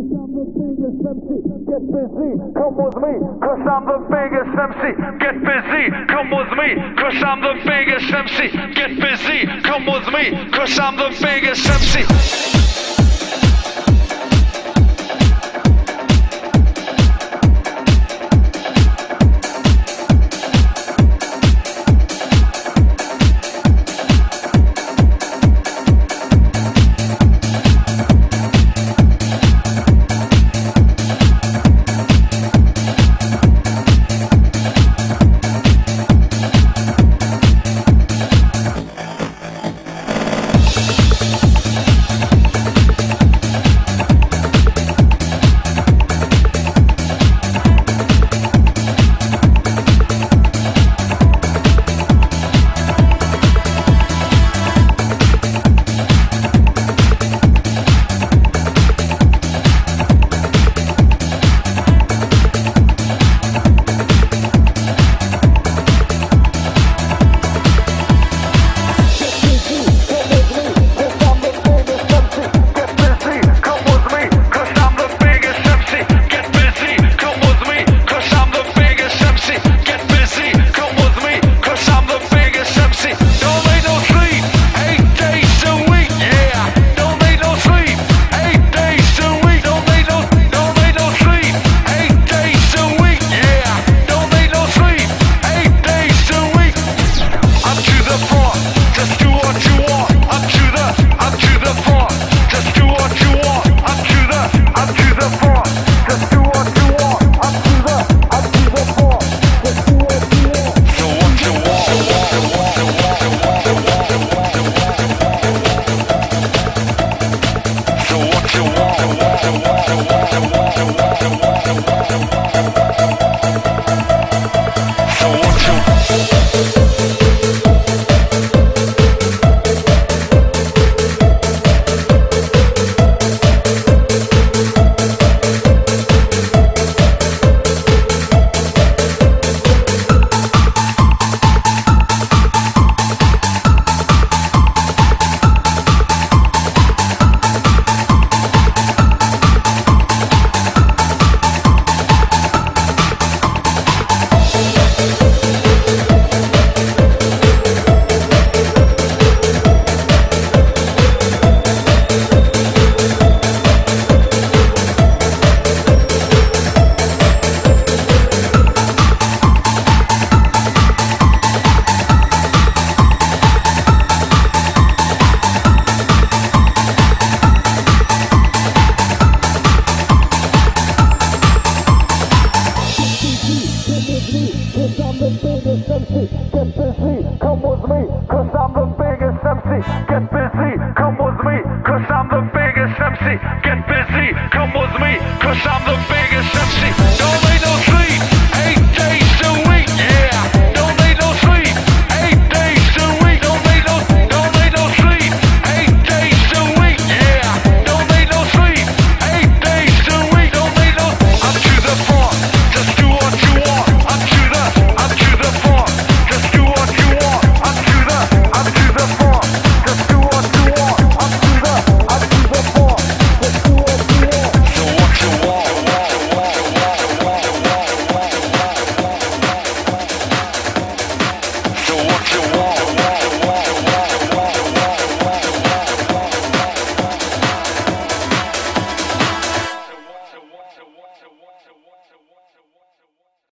Get busy, come with me, cause I'm the biggest MC. Get busy, come with me, cause I'm the biggest MC. Get busy, come with me, cause I'm the biggest MC. Get busy, come with me, cause I'm the biggest MC. Get busy, come with me, cause I'm the biggest MC. Get busy, come with me, cause I'm the biggest MC.